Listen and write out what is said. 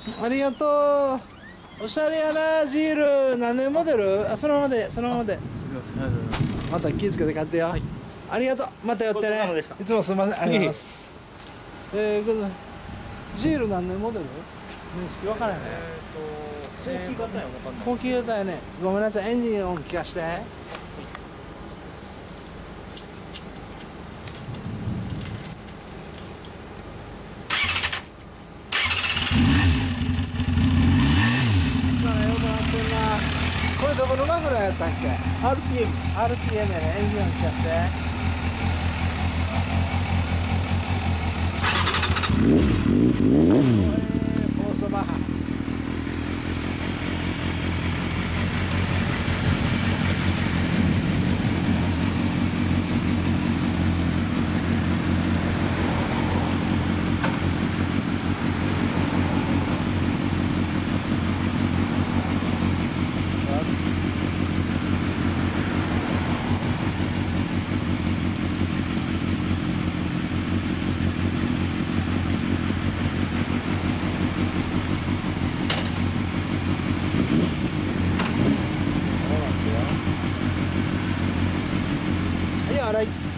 ありがとう。おしゃれやな、ジール。何年モデル？あ、そのままで、そのままで。 すみません、ありがとうございます。 また気ぃつけて買ってよ。 はい、 ありがとう。また寄ってね。いつもすみません。ありがとうございます。ジール何年モデル？年式分からへんね。 後期型やわかんない。 後期型やね。ごめんなさい。エンジン音聞かして。これどこのマフラーやったっけ？ RPM やね。エンジン音聞かして。フォースマハ。はい、洗い。